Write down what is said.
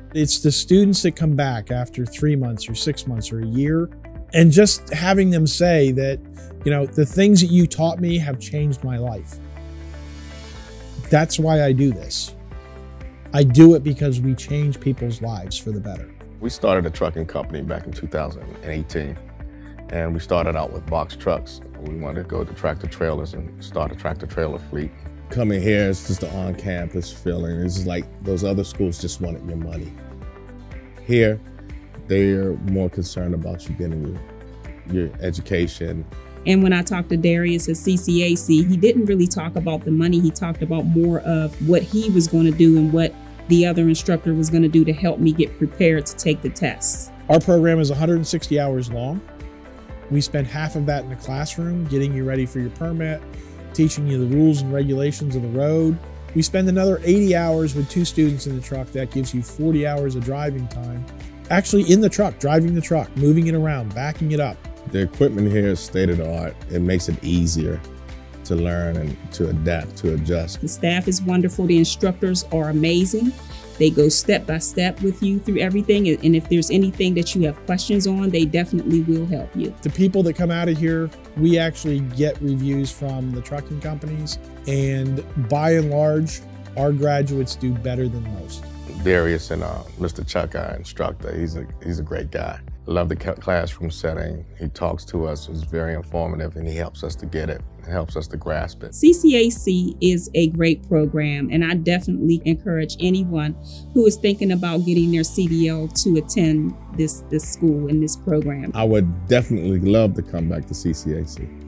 It's the students that come back after 3 months or 6 months or a year, and just having them say that, you know, the things that you taught me have changed my life. That's why I do this. I do it because we change people's lives for the better. We started a trucking company back in 2018, and we started out with box trucks. We wanted to go to tractor trailers and start a tractor trailer fleet. Coming here is just the on-campus feeling. It's like those other schools just wanted your money. Here, they're more concerned about you getting your education. And when I talked to Darius at CCAC, he didn't really talk about the money. He talked about more of what he was going to do and what the other instructor was going to do to help me get prepared to take the tests. Our program is 160 hours long. We spend half of that in the classroom, getting you ready for your permit, teaching you the rules and regulations of the road. We spend another 80 hours with 2 students in the truck. That gives you 40 hours of driving time. Actually in the truck, driving the truck, moving it around, backing it up. The equipment here is state of the art. It makes it easier to learn and to adapt, to adjust. The staff is wonderful. The instructors are amazing. They go step by step with you through everything. And if there's anything that you have questions on, they definitely will help you. The people that come out of here, we actually get reviews from the trucking companies. And by and large, our graduates do better than most. Darius and Mr. Chuck, our instructor, he's a great guy. I love the classroom setting. He talks to us, it's very informative, and he helps us to get it. It helps us to grasp it. CCAC is a great program, and I definitely encourage anyone who is thinking about getting their CDL to attend this school and this program. I would definitely love to come back to CCAC.